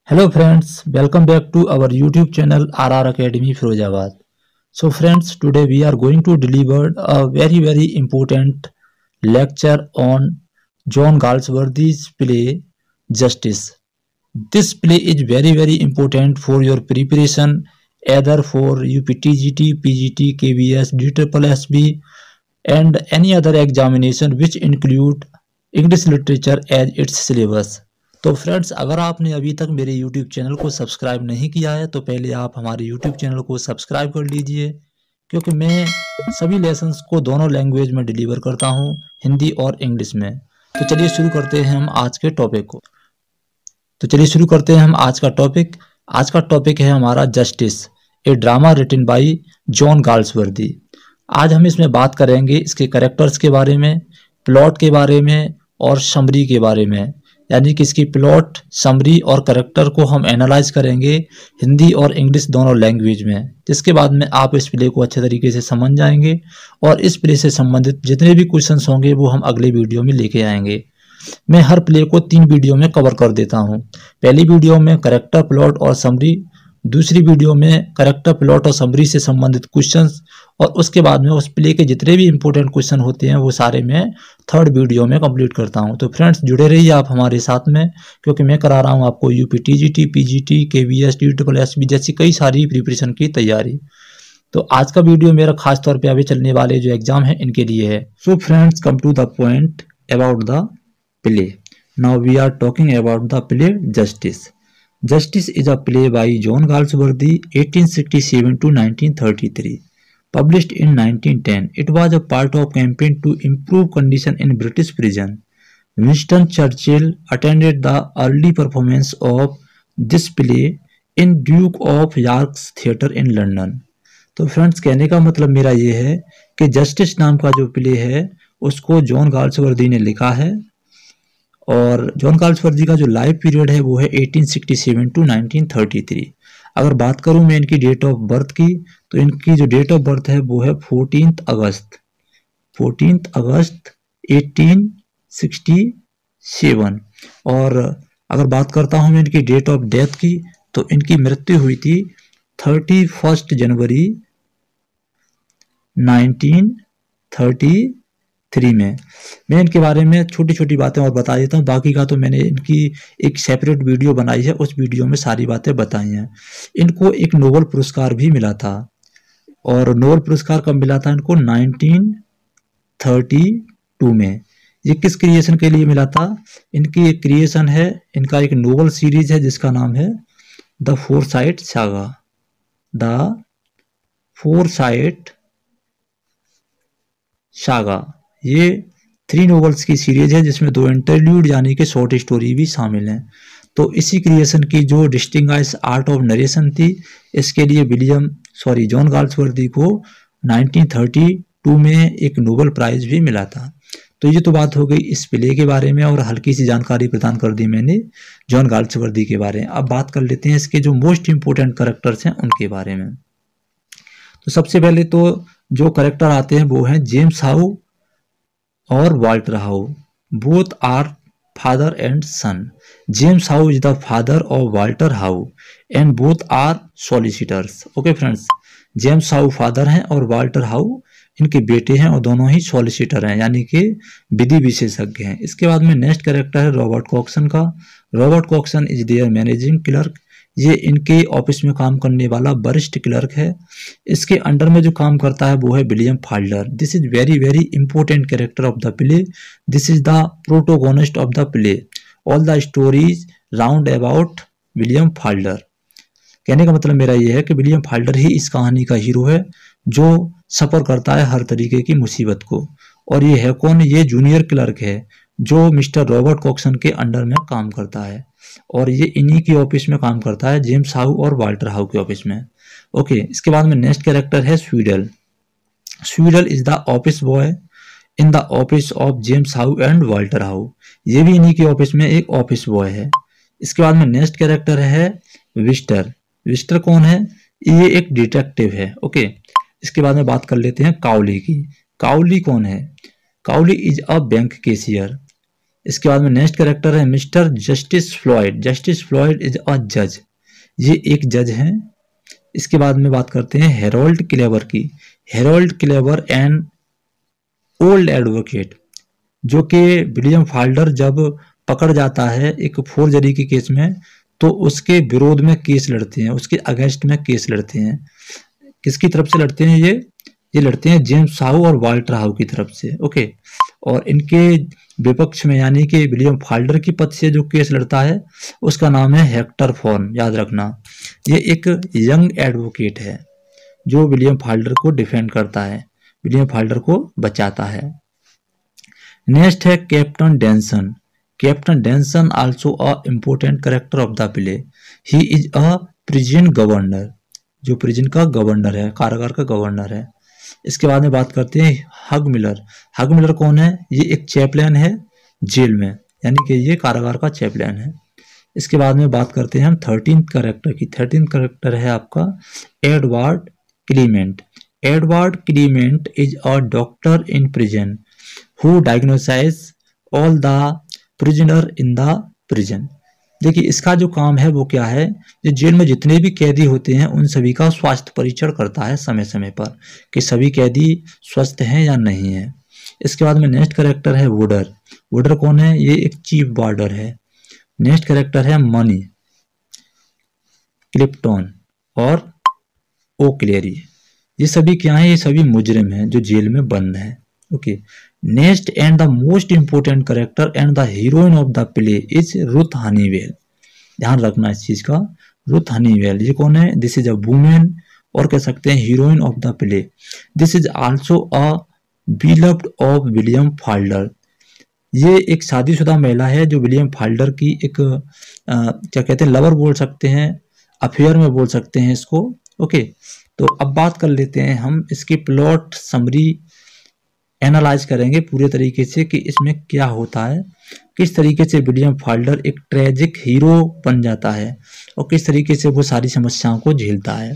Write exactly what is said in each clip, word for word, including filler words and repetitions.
Hello friends, welcome back to our YouTube channel R R Academy Firozabad. So friends, today we are going to deliver a very very important lecture on John Galsworthy's play Justice. This play is very very important for your preparation either for U P T G T, P G T, K V S, D S S B and any other examination which include English literature as its syllabus. तो friends, अगर आपने अभी तक मेरे YouTube channel को subscribe नहीं किया है तो पहले आप हमारे YouTube चैनल को सब्सक्राइब कर लीजिए, क्योंकि मैं सभी लेसन्स को दोनों लैंग्वेज में डिलीवर करता हूं, हिंदी और इंग्लिश में। तो चलिए शुरू करते हैं हम आज के टॉपिक को। तो चलिए शुरू करते हैं हम आज का टॉपिक। आज का टॉपिक है हमारा justice, a drama written by John Galsworthy. आज हम इसमें बात करेंगे इसके कैरेक्टर्स के बारे में, प्लॉट के बारे में और समरी के बारे में, यानी कि इसकी प्लॉट, समरी और कैरेक्टर को हम एनालाइज करेंगे हिंदी और इंग्लिश दोनों लैंग्वेज में, जिसके बाद में आप इस प्ले को अच्छे तरीके से समझ जाएंगे और इस प्ले से संबंधित जितने भी क्वेश्चंस होंगे वो हम अगले वीडियो में लेके आएंगे। मैं हर प्ले को तीन वीडियो में कवर कर देता हूं। पहली वीडियो में कैरेक्टर, प्लॉट और समरी, दूसरी वीडियो में कैरेक्टर, प्लॉट और समरी से संबंधित क्वेश्चंस, और उसके बाद में उस प्ले के जितने भी इंपॉर्टेंट क्वेश्चन होते हैं वो सारे मैं थर्ड वीडियो में कंप्लीट करता हूं। तो फ्रेंड्स, जुड़े रहिए आप हमारे साथ में, क्योंकि मैं करा रहा हूं आपको UP TGT, PGT, KVS, DSSB जैसी कई सारी प्रिपरेशन की तैयारी। तो आज का वीडियो मेरा खास तौर पे अभी चलने वाले जो एग्जाम है इनके लिए है। So friends, come to the point about the play. Now we are talking about the play justice. Justice is a play by John Galsworthy, eighteen sixty-seven to nineteen thirty-three. Published in nineteen ten, it was a part of campaign to improve condition in British prison. Winston Churchill attended the early performance of this play in Duke of York's Theatre in London. तो friends, कहने का मतलब मेरा ये है कि justice नाम का जो प्ले है उसको जॉन गाल्सवर्दी ने लिखा है, और जॉन गाल्सवर्दी का जो लाइफ पीरियड है वो है eighteen sixty-seven to nineteen thirty-three. अगर बात करूं मैं इनकी डेट ऑफ बर्थ की, तो इनकी जो डेट ऑफ बर्थ है वो है fourteenth अगस्त fourteenth अगस्त eighteen sixty-seven. और अगर बात करता हूं मैं इनकी डेट ऑफ डेथ की, तो इनकी मृत्यु हुई थी thirty-first जनवरी nineteen thirty-three में। मैं इनके बारे में छोटी छोटी बातें और बता देता हूँ, बाकी का तो मैंने इनकी एक सेपरेट वीडियो बनाई है, उस वीडियो में सारी बातें बताई हैं। इनको एक नोबेल पुरस्कार भी मिला था, और नोबेल पुरस्कार कब मिला था इनको? nineteen thirty-two में। ये किस क्रिएशन के लिए मिला था? इनकी एक क्रिएशन है, इनका एक नोवेल सीरीज है जिसका नाम है the Forsyte saga. The Forsyte saga ये थ्री नोवेल्स की सीरीज है जिसमें दो इंटरल्यूड यानी कि शॉर्ट स्टोरी भी शामिल हैं। तो इसी क्रिएशन की जो डिस्टिंग्विश्ड आर्ट ऑफ नरेशन थी, इसके लिए विलियम सॉरी जॉन गाल्सवर्दी को nineteen thirty-two में एक नोबेल प्राइज भी मिला था। तो ये तो बात हो गई इस प्ले के बारे में, और हल्की सी जानकारी प्रदान कर दी मैंने जॉन गाल्सवर्दी के बारे में। अब बात कर लेते हैं इसके जो मोस्ट इंपोर्टेंट कैरेक्टर्स हैं उनके बारे में। तो सबसे पहले तो जो कैरेक्टर आते हैं वो हैं जेम्स हाउ और Walter How. Both are father and son. James How is the father of Walter How and both are solicitors. Okay friends, James How father हैं और वाल्टर हाउ इनके बेटे हैं, और दोनों ही सॉलिसिटर हैं यानी कि विधि विशेषज्ञ हैं। इसके बाद में नेक्स्ट कैरेक्टर है रॉबर्ट कॉक्सन का। Robert Cokeson is their managing clerk. ये इनके ऑफिस में काम करने वाला वरिष्ठ क्लर्क है। इसके अंडर में जो काम करता है वो है William Falder. This is very very important character of the play. This is the protagonist of the play. All the stories round about William Falder. कहने का मतलब मेरा ये है कि विलियम फाल्डर ही इस कहानी का हीरो है, जो सफर करता है हर तरीके की मुसीबत को। और ये है कौन? ये जूनियर क्लर्क है जो मिस्टर रॉबर्ट कॉक्सन के अंडर में काम करता है, और ये इन्हीं की ऑफिस में काम करता है, जेम्स हाउ और वाल्टर हाउ के ऑफिस में। ओके, इसके बाद में नेक्स्ट कैरेक्टर है Sweedle. Sweedle is the office boy in the office of James How and Walter How. ये भी इन्हीं के ऑफिस में एक ऑफिस बॉय है। इसके बाद में नेक्स्ट कैरेक्टर है विस्टर। विस्टर कौन है? ये एक डिटेक्टिव है। ओके, इसके बाद में बात कर लेते हैं काउली की। काउली कौन है? Cowley is a bank cashier. इसके बाद में नेक्स्ट कैरेक्टर है mister Justice Floyd. Justice Floyd is a जज, ये एक जज हैं। इसके बाद में बात करते हैं हेरोल्ड क्लेवर की। Harold Cleaver and old advocate, जो कि विलियम फाल्डर जब पकड़ जाता है एक फोर्जरी के केस में, तो उसके विरोध में केस लड़ते हैं, उसके अगेंस्ट में केस लड़ते हैं। किसकी तरफ से लड़ते हैं ये ये लड़ते हैं जेम्स हाउ और वाल्टर हाउ की तरफ से। ओके, और इनके विपक्ष में यानी कि विलियम फाल्डर की पक्ष से जो केस लड़ता है उसका नाम है हेक्टर फॉर्न, याद रखना। ये एक यंग एडवोकेट है जो विलियम फाल्डर को डिफेंड करता है, विलियम फाल्डर को बचाता है। नेक्स्ट है Captain Danson. Captain Danson also a important character of the play. He is a prison governor, जो प्रिजन का गवर्नर है, कारागार का गवर्नर है। इसके बाद में बात करते हैं हग मिलर। हग मिलर कौन है? ये एक चैपलैन है जेल में, यानी कि ये कारागार का चैपलैन है। इसके बाद में बात करते हैं हम थर्टीन्थ कैरेक्टर की। थर्टीन्थ कैरेक्टर है आपका Edward Clement. Edward Clement is a doctor in prison who diagnose all the prisoner in the prison. देखिए इसका जो काम है वो क्या है, जो जेल में जितने भी कैदी होते हैं उन सभी का स्वास्थ्य परीक्षण करता है समय समय पर कि सभी कैदी स्वस्थ हैं या नहीं है। इसके बाद में नेक्स्ट कैरेक्टर है वुडर। वुडर कौन है? ये एक चीफ वार्डर है। नेक्स्ट कैरेक्टर है मनी, क्लिप्टन और ओक्लेरी। ये सभी क्या है? ये सभी मुजरिम हैं जो जेल में बंद हैं। Okay, next and the most important character and the heroine of the play is Ruth Honeywill. ध्यान रखना इस चीज का, रुथ हनीवेल ये कौन है? दिस इज अ वुमेन, और कह सकते हैं heroine of the play. This is also a beloved of William Falder. ये एक शादीशुदा महिला है जो विलियम फाल्डर की एक आ, क्या कहते हैं लवर बोल सकते हैं, अफेयर में बोल सकते हैं इसको। ओके, तो अब बात कर लेते हैं हम इसकी प्लॉट समरी एनालाइज करेंगे पूरे तरीके से कि इसमें क्या होता है, किस तरीके से विलियम फाल्डर एक ट्रेजिक हीरो बन जाता है और किस तरीके से वो सारी समस्याओं को झेलता है।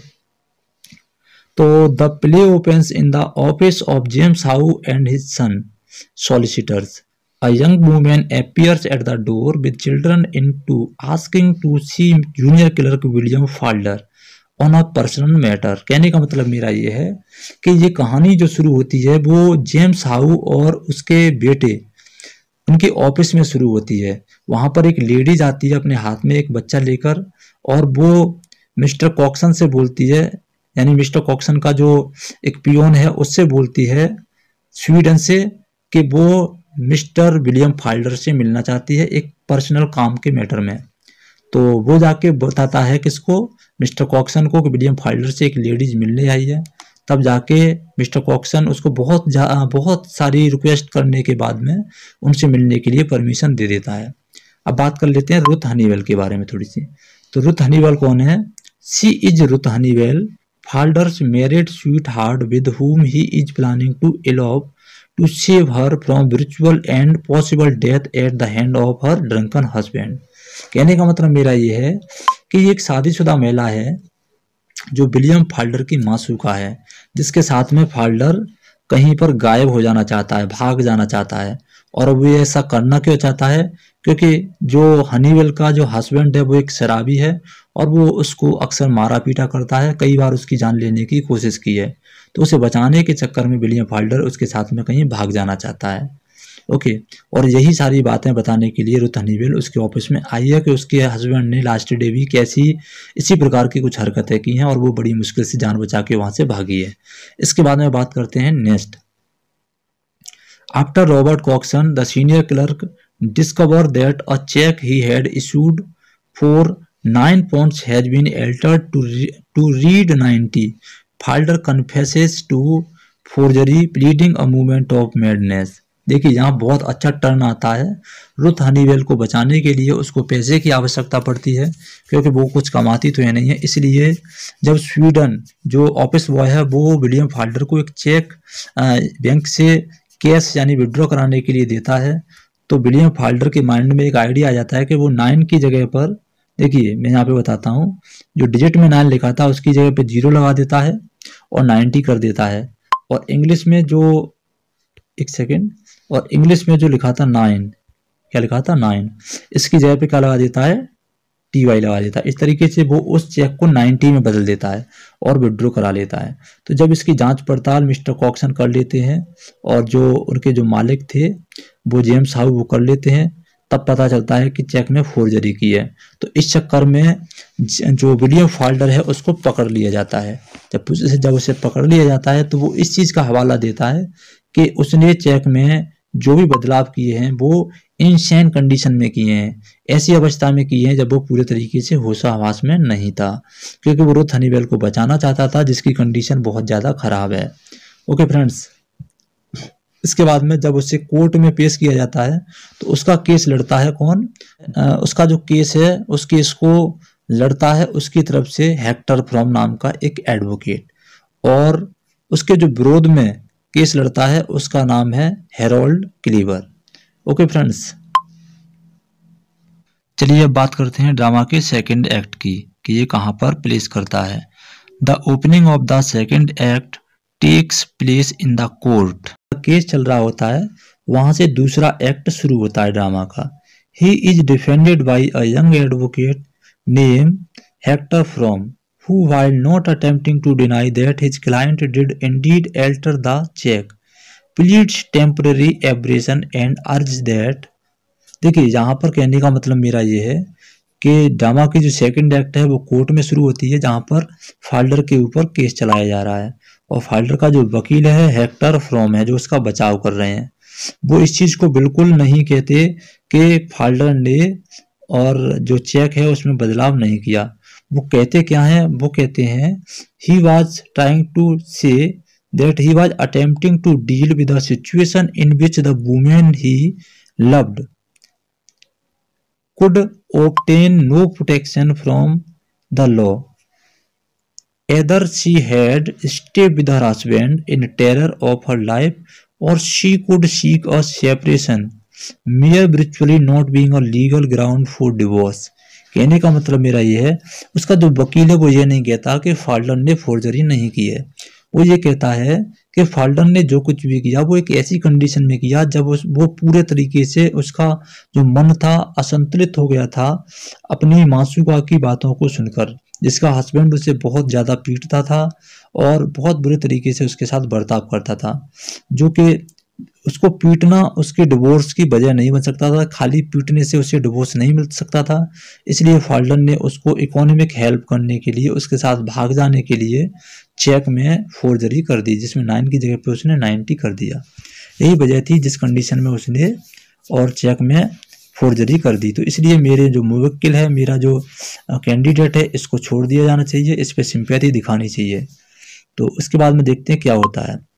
तो the play opens in the office of James How and his son solicitors. A young woman appears at the door with children into asking to see junior clerk William Falder on a personal matter। कहने का मतलब मेरा ये है कि ये कहानी जो शुरू होती है वो जेम्स हाउ और उसके बेटे उनके ऑफिस में शुरू होती है। वहां पर एक लेडी जाती है अपने हाथ में एक बच्चा लेकर और वो मिस्टर कॉक्सन से बोलती है, यानी मिस्टर कॉक्सन का जो एक पियोन है उससे बोलती है स्वीडन से कि वो मिस्टर विलियम फाल्डर से मिलना चाहती है एक पर्सनल काम के मैटर में। तो वो जाके बताता है किसको? मिस्टर कॉक्सन को कि विलियम फाल्डर से एक लेडीज मिलने आई है। तब जाके मिस्टर कॉक्सन उसको बहुत बहुत सारी रिक्वेस्ट करने के बाद में उनसे मिलने के लिए परमिशन दे देता है। अब बात कर लेते हैं रुथ हनीवेल के बारे में थोड़ी सी। तो रुथ हनीवेल कौन है? She is Ruth Honeywill Falder's married sweetheart with whom he is planning to elope to save her from virtual and possible death at the hand of her drunken husband। कहने का मतलब मेरा ये है कि ये एक शादीशुदा महिला है जो विलियम फाल्डर की मासूका है, जिसके साथ में फाल्डर कहीं पर गायब हो जाना चाहता है, भाग जाना चाहता है। और वो ऐसा करना क्यों चाहता है? क्योंकि जो हनीवेल का जो हस्बैंड है वो एक शराबी है और वो उसको अक्सर मारा पीटा करता है, कई बार उसकी जान लेने की कोशिश की है। तो उसे बचाने के चक्कर में विलियम फाल्डर उसके साथ में कहीं भाग जाना चाहता है। ओके, और यही सारी बातें बताने के लिए रुथ हनीवेल उसके ऑफिस में आई है कि उसके हस्बैंड ने लास्ट डे भी कैसी इसी प्रकार की कुछ हरकतें की हैं और वो बड़ी मुश्किल से जान बचा के वहां से भागी है। इसके बाद में बात करते हैं next. After Robert Cokeson the senior clerk discover that a cheque he had issued for nine pounds has been altered to to read ninety. Falder confesses to forgery pleading a movement of madness. देखिए यहाँ बहुत अच्छा turn आता है। Ruth Honeywill को बचाने के लिए उसको पैसे की आवश्यकता पड़ती है क्योंकि वो कुछ कमाती तो है नहीं है, इसलिए जब स्वीडन जो ऑफिस बॉय है वो विलियम फाल्डर को एक चेक बैंक से कैश यानी विड्रॉ कराने के लिए देता है, तो विलियम फाल्डर के माइंड में एक आइडिया आ जाता है कि वो नाइन की जगह पर, देखिए मैं यहाँ पे बताता हूँ, जो डिजिट में नाइन लिखा था उसकी जगह पे जीरो लगा देता है और नाइन्टी कर देता है। और इंग्लिश में जो एक सेकेंड और इंग्लिश में जो लिखा था नाइन, क्या लिखा था नाइन, इसकी जगह पे क्या लगा देता है टी वाई लगा देता है। इस तरीके से वो उस चेक को नाइन्टी में बदल देता है और विड्रॉ करा लेता है। तो जब इसकी जांच पड़ताल मिस्टर कॉक्सन कर लेते हैं और जो उनके जो मालिक थे वो जेम्स हाउ वो कर लेते हैं, तब पता चलता है कि चेक में फोर्जरी की है। तो इस चक्कर में जो विलियम फाल्डर है उसको पकड़ लिया जाता है। जब उसे जब उसे पकड़ लिया जाता है तो वो इस चीज़ का हवाला देता है कि उसने चेक में जो भी बदलाव किए हैं वो इनसेन कंडीशन में किए हैं, ऐसी अवस्था में किए हैं जब वो पूरे तरीके से होशाहवास में नहीं था, क्योंकि वो रुथ हनीवेल को बचाना चाहता था जिसकी कंडीशन बहुत ज़्यादा खराब है। ओके फ्रेंड्स, इसके बाद में जब उसे कोर्ट में पेश किया जाता है तो उसका केस लड़ता है कौन, आ, उसका जो केस है उस केस को लड़ता है उसकी तरफ से हेक्टर फ्रॉम नाम का एक एडवोकेट, और उसके जो विरोध में केस लड़ता है उसका नाम है हेरोल्ड क्लीवर। ओके फ्रेंड्स, चलिए अब बात करते हैं ड्रामा के सेकंड एक्ट की कि ये कहाँ पर प्लेस करता है। The opening of the second act takes place in the court. Case चल रहा होता है, वहां से दूसरा एक्ट शुरू होता है ड्रामा का। He is defended by a young advocate name Hector Frome who while not attempting to deny that his client did indeed alter the check pleads temporary aberration and urges that। देखिए यहाँ पर कहने का मतलब मेरा ये है कि ड्रामा की जो सेकंड एक्ट है वो कोर्ट में शुरू होती है जहाँ पर फाल्डर के ऊपर केस चलाया जा रहा है, और फाल्डर का जो वकील है हेक्टर फ्रॉम है जो उसका बचाव कर रहे हैं। वो इस चीज़ को बिल्कुल नहीं कहते कि फाल्डर ने और जो चेक है उसमें बदलाव नहीं किया। वो कहते क्या हैं, वो कहते हैं he was trying to say that he was attempting to deal with a situation in which the woman he loved could obtain no protection from the law. Either she had stayed with her husband in terror of her life or she could seek a separation, mere virtually not being a legal ground for divorce। कहने का मतलब मेरा ये है, उसका जो वकील है वो ये नहीं कहता कि फाल्डर ने फोर्जरी नहीं की है, वो ये कहता है कि फाल्डर ने जो कुछ भी किया वो एक ऐसी कंडीशन में किया जब उस वो पूरे तरीके से उसका जो मन था असंतुलित हो गया था अपनी मासूका की बातों को सुनकर, जिसका हस्बैंड उसे बहुत ज़्यादा पीटता था और बहुत बुरे तरीके से उसके साथ बर्ताव करता था, जो कि उसको पीटना उसके डिवोर्स की वजह नहीं बन सकता था, खाली पीटने से उसे डिवोर्स नहीं मिल सकता था। इसलिए फाल्डर ने उसको इकोनॉमिक हेल्प करने के लिए उसके साथ भाग जाने के लिए चेक में फोर्जरी कर दी, जिसमें नाइन की जगह पे उसने नाइन्टी कर दिया। यही वजह थी जिस कंडीशन में उसने और चेक में फोर्जरी कर दी। तो इसलिए मेरे जो मुवक्किल है, मेरा जो कैंडिडेट है, इसको छोड़ दिया जाना चाहिए, इस पर सिंपैथी दिखानी चाहिए। तो उसके बाद में देखते हैं क्या होता है।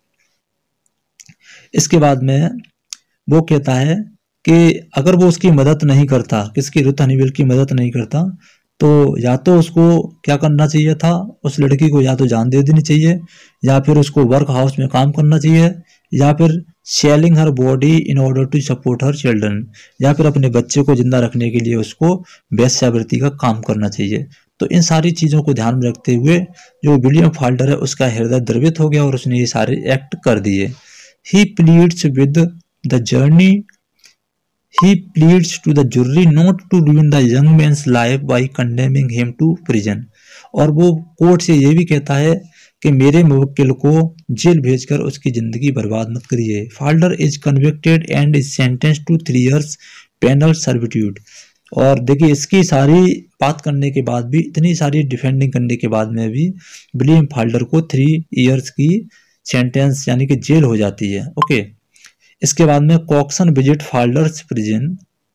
इसके बाद में वो कहता है कि अगर वो उसकी मदद नहीं करता, किसकी, रुथ हनीवेल की मदद नहीं करता, तो या तो उसको क्या करना चाहिए था, उस लड़की को या तो जान दे देनी चाहिए, या फिर उसको वर्क हाउस में काम करना चाहिए, या फिर selling her body in order to support her children, या फिर अपने बच्चे को जिंदा रखने के लिए उसको वेश्यावृत्ति का काम करना चाहिए। तो इन सारी चीज़ों को ध्यान में रखते हुए जो विलियम फाल्डर है उसका हृदय द्रवित हो गया और उसने ये सारे एक्ट कर दिए। He pleads with the journey. He pleads to the jury not to ruin the young man's life by condemning him to prison. और वो कोर्ट से ये भी कहता है कि मेरे मुवक्किल को जेल भेजकर उसकी जिंदगी बर्बाद मत करिए। Falder is convicted and is sentenced to three years penal servitude. और देखिए इसकी सारी बात करने के बाद भी, इतनी सारी डिफेंडिंग करने के बाद में भी विलियम फाल्डर को थ्री इयर्स की सेंटेंस यानी कि जेल हो जाती है। ओके, इसके बाद में Cokeson visit Falder's prison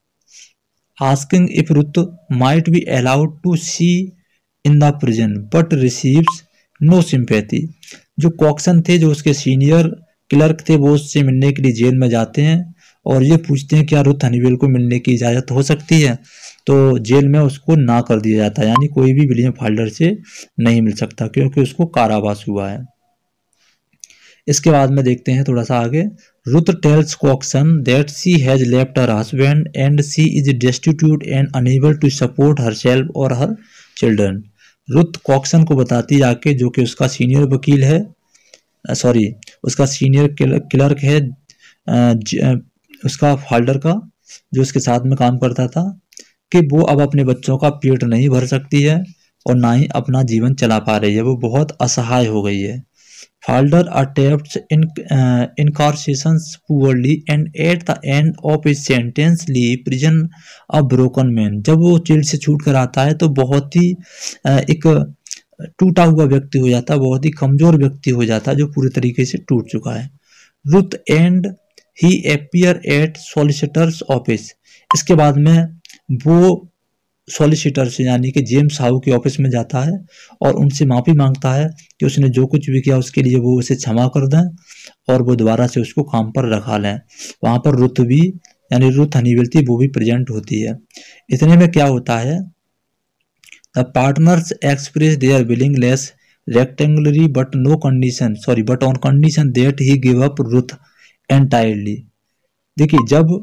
asking if Ruth might be allowed to see in the prison but receives no sympathy. जो कॉक्सन थे, जो उसके सीनियर क्लर्क थे, वो उससे मिलने के लिए जेल में जाते हैं और ये पूछते हैं क्या रुथ हनीवेल को मिलने की इजाज़त हो सकती है, तो जेल में उसको ना कर दिया जाता है, यानी कोई भी विलियम फाल्डर से नहीं मिल सकता क्योंकि उसको कारावास हुआ है। इसके बाद में देखते हैं थोड़ा सा आगे। Ruth tells Cokeson that she has left her husband and she is destitute and unable to support herself और हर चिल्ड्रन। रुथ कॉक्सन को बताती है आके, जो कि उसका सीनियर वकील है, सॉरी उसका सीनियर क्लर्क है, उसका फाल्डर का, जो उसके साथ में काम करता था कि वो अब अपने बच्चों का पेट नहीं भर सकती है और ना ही अपना जीवन चला पा रही है, वो बहुत असहाय हो गई है। Falder attempts in incarcerations poorly and at the end of his sentence leave prison a broken man। जब वो जेल से छूट कर आता है तो बहुत ही एक टूटा हुआ व्यक्ति हो जाता है, बहुत ही कमजोर व्यक्ति हो जाता है जो पूरी तरीके से टूट चुका है। Ruth and he appear at solicitors office. इसके बाद में वो सॉलिसिटर से यानी कि जेम्स हाउ के ऑफिस में जाता है और उनसे माफ़ी मांगता है कि उसने जो कुछ भी किया उसके लिए वो उसे क्षमा कर दें और वो दोबारा से उसको काम पर रखा लें। वहाँ पर रुथ भी यानी रुथ हनीवेल थी, वो भी प्रेजेंट होती है। इतने में क्या होता है, the partners express their willingness rectangularly but no condition sorry but on condition that he give up Ruth entirely. देखिए, जब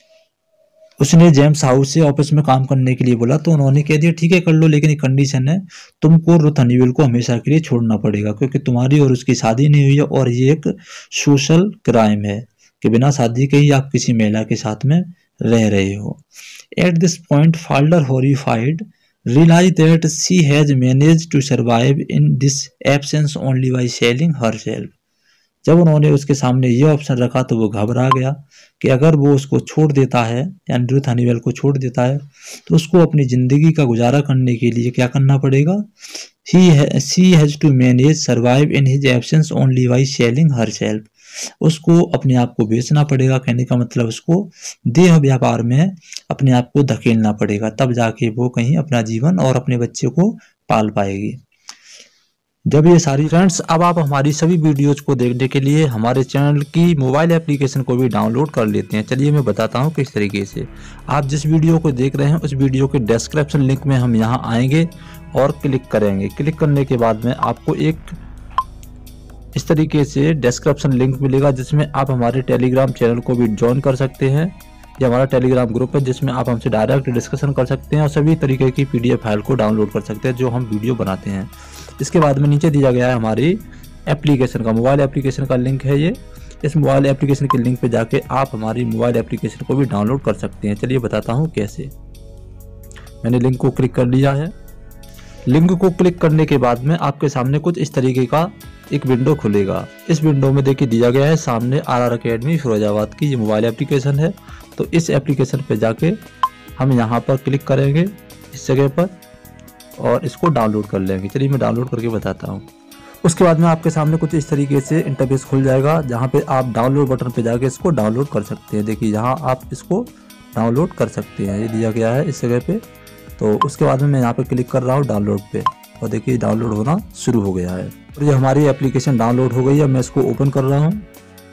उसने जेम्स हाउस से ऑफिस में काम करने के लिए बोला तो उन्होंने कह दिया ठीक है कर लो, लेकिन एक कंडीशन है, तुमको रुथ हनीवेल को हमेशा के लिए छोड़ना पड़ेगा क्योंकि तुम्हारी और उसकी शादी नहीं हुई है और ये एक सोशल क्राइम है कि बिना शादी के ही आप किसी महिला के साथ में रह रहे हो। At this point Falder horrified realized that she has managed to survive in this absence only by selling herself। जब उन्होंने उसके सामने ये ऑप्शन रखा तो वो घबरा गया कि अगर वो उसको छोड़ देता है यानी रुथ हनीवेल को छोड़ देता है तो उसको अपनी ज़िंदगी का गुजारा करने के लिए क्या करना पड़ेगा, he she has to manage survive in his absence only by selling herself. उसको अपने आप को बेचना पड़ेगा, कहने का मतलब उसको देह व्यापार में अपने आप को धकेलना पड़ेगा, तब जाके वो कहीं अपना जीवन और अपने बच्चे को पाल पाएगी। जब ये सारी फ्रेंड्स, अब आप हमारी सभी वीडियोज को देखने के लिए हमारे चैनल की मोबाइल एप्लीकेशन को भी डाउनलोड कर लेते हैं। चलिए मैं बताता हूँ किस तरीके से। आप जिस वीडियो को देख रहे हैं उस वीडियो के डिस्क्रिप्शन लिंक में हम यहाँ आएंगे और क्लिक करेंगे। क्लिक करने के बाद में आपको एक इस तरीके से डिस्क्रिप्शन लिंक मिलेगा जिसमें आप हमारे टेलीग्राम चैनल को भी ज्वाइन कर सकते हैं। ये हमारा टेलीग्राम ग्रुप है जिसमें आप हमसे डायरेक्ट डिस्कशन कर सकते हैं और सभी तरीके की पीडीएफ फाइल को डाउनलोड कर सकते हैं जो हम वीडियो बनाते हैं। इसके बाद में नीचे दिया गया है हमारी एप्लीकेशन का, मोबाइल एप्लीकेशन का लिंक है ये। इस मोबाइल एप्लीकेशन के लिंक पे जाके आप हमारी मोबाइल एप्लीकेशन को भी डाउनलोड कर सकते हैं। चलिए बताता हूँ कैसे। मैंने लिंक को क्लिक कर लिया है। लिंक को क्लिक करने के बाद में आपके सामने कुछ इस तरीके का एक विंडो खुलेगा। इस विंडो में देखिए दिया गया है सामने आर आर अकेडमी फिरोजाबाद की ये मोबाइल एप्लीकेशन है। तो इस एप्लीकेशन पे जाके हम यहाँ पर क्लिक करेंगे इस जगह पर और इसको डाउनलोड कर लेंगे। चलिए मैं डाउनलोड करके बताता हूँ। उसके बाद में आपके सामने कुछ इस तरीके से इंटरफेस खुल जाएगा जहाँ पे आप डाउनलोड बटन पे जाके इसको डाउनलोड कर सकते हैं। देखिए यहाँ आप इसको डाउनलोड कर सकते हैं, ये दिया गया है इस जगह पे। तो उसके बाद में मैं यहाँ पे क्लिक कर रहा हूँ डाउनलोड पे और देखिए डाउनलोड होना शुरू हो गया है और ये हमारी एप्लीकेशन डाउनलोड हो गई है। मैं इसको ओपन कर रहा हूँ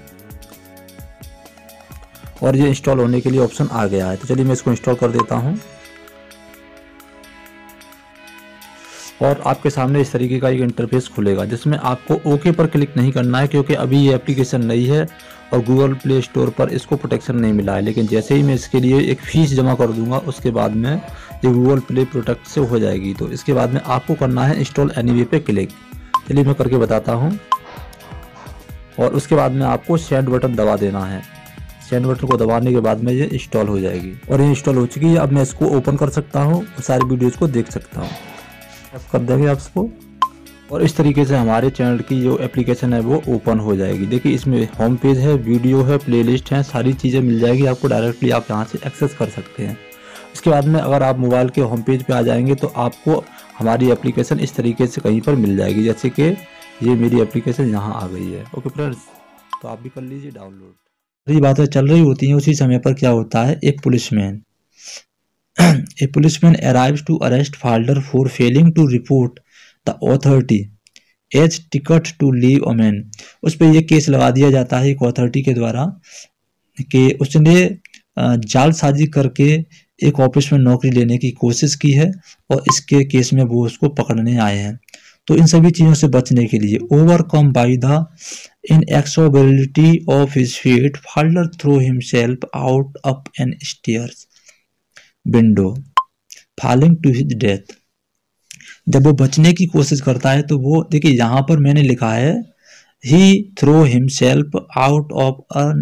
और ये इंस्टॉल होने के लिए ऑप्शन आ गया है। तो चलिए मैं इसको इंस्टॉल कर देता हूँ और आपके सामने इस तरीके का एक इंटरफेस खुलेगा जिसमें आपको ओके पर क्लिक नहीं करना है क्योंकि अभी ये एप्लीकेशन नई है और गूगल प्ले स्टोर पर इसको प्रोटेक्शन नहीं मिला है। लेकिन जैसे ही मैं इसके लिए एक फीस जमा कर दूंगा उसके बाद में ये गूगल प्ले प्रोटेक्ट से हो जाएगी। तो इसके बाद में आपको करना है इंस्टॉल एनीवे पे क्लिक। चलिए मैं करके बताता हूँ और उसके बाद में आपको सेंड बटन दबा देना है। सेंड बटन को दबाने के बाद में ये इंस्टॉल हो जाएगी और ये इंस्टॉल हो चुकी है। अब मैं इसको ओपन कर सकता हूँ और सारी वीडियोज़ को देख सकता हूँ। कर देंगे आप इसको और इस तरीके से हमारे चैनल की जो एप्लीकेशन है वो ओपन हो जाएगी। देखिए इसमें होम पेज है, वीडियो है, प्लेलिस्ट है, सारी चीज़ें मिल जाएगी आपको। डायरेक्टली आप यहाँ से एक्सेस कर सकते हैं। इसके बाद में अगर आप मोबाइल के होम पेज पे आ जाएंगे तो आपको हमारी एप्लीकेशन इस तरीके से कहीं पर मिल जाएगी, जैसे कि ये मेरी एप्लीकेशन यहाँ आ गई है। ओके फ्रेंड्स, तो आप भी कर लीजिए डाउनलोड। ये बातें चल रही होती हैं उसी समय पर क्या होता है, एक policeman A policeman arrives to arrest Falder for failing to report the authority as ticket to leave a man। उस पर यह केस लगा दिया जाता है एक अथॉरिटी के द्वारा कि उसने जालसाजी करके एक ऑफिस में नौकरी लेने की कोशिश की है और इसके केस में वो उसको पकड़ने आए हैं। तो इन सभी चीज़ों से बचने के लिए overcome by the inaccessibility of his fate Falder throw himself out up an stairs window falling to his death. जब वो बचने की कोशिश करता है तो वो देखिए यहाँ पर मैंने लिखा है he throw himself out of an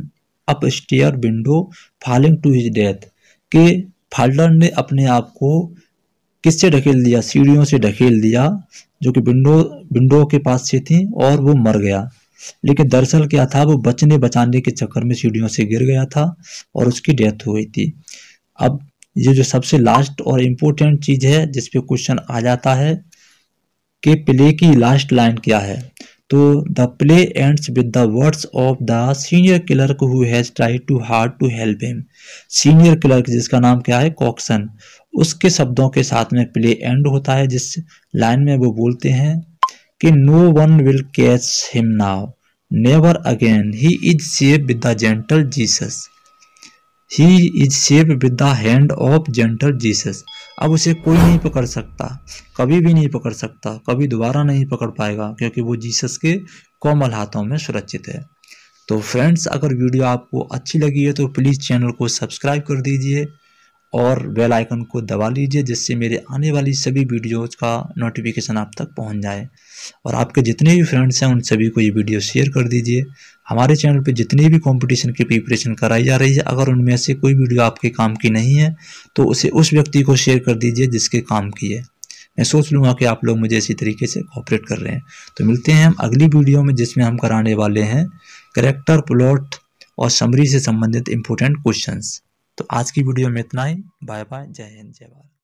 up stair window falling to his death, कि फाल्डर ने अपने आप को किससे ढकेल दिया, सीढ़ियों से ढकेल दिया जो कि विंडो विंडो के पास से थी और वो मर गया। लेकिन दरअसल क्या था, वो बचने बचाने के चक्कर में सीढ़ियों से गिर गया था और उसकी डेथ हो गई थी। अब ये जो सबसे लास्ट और इम्पोर्टेंट चीज है जिस पे क्वेश्चन आ जाता है कि प्ले की लास्ट लाइन क्या है, तो the play ends with the words of the senior clerk who has tried to hard to help him. Senior clerk जिसका नाम क्या है, कॉक्सन, उसके शब्दों के साथ में प्ले एंड होता है, जिस लाइन में वो बोलते हैं कि no one will catch him now, never again, he is safe with the gentle Jesus, he is safe with the hand of gentle Jesus. अब उसे कोई नहीं पकड़ सकता, कभी भी नहीं पकड़ सकता, कभी दोबारा नहीं पकड़ पाएगा, क्योंकि वो जीसस के कोमल हाथों में सुरक्षित है। तो फ्रेंड्स, अगर वीडियो आपको अच्छी लगी है तो प्लीज़ चैनल को सब्सक्राइब कर दीजिए और बेल आइकन को दबा लीजिए, जिससे मेरे आने वाली सभी वीडियोज़ का नोटिफिकेशन आप तक पहुंच जाए। और आपके जितने भी फ्रेंड्स हैं उन सभी को ये वीडियो शेयर कर दीजिए। हमारे चैनल पे जितनी भी कंपटीशन की प्रिपरेशन कराई जा रही है, अगर उनमें से कोई वीडियो आपके काम की नहीं है तो उसे उस व्यक्ति को शेयर कर दीजिए जिसके काम की है। मैं सोच लूँगा कि आप लोग मुझे इसी तरीके से कोऑपरेट कर रहे हैं। तो मिलते हैं हम अगली वीडियो में, जिसमें हम कराने वाले हैं कैरेक्टर, प्लॉट और समरी से संबंधित इंपॉर्टेंट क्वेश्चंस। तो आज की वीडियो में इतना ही। बाय बाय, जय हिंद, जय भारत।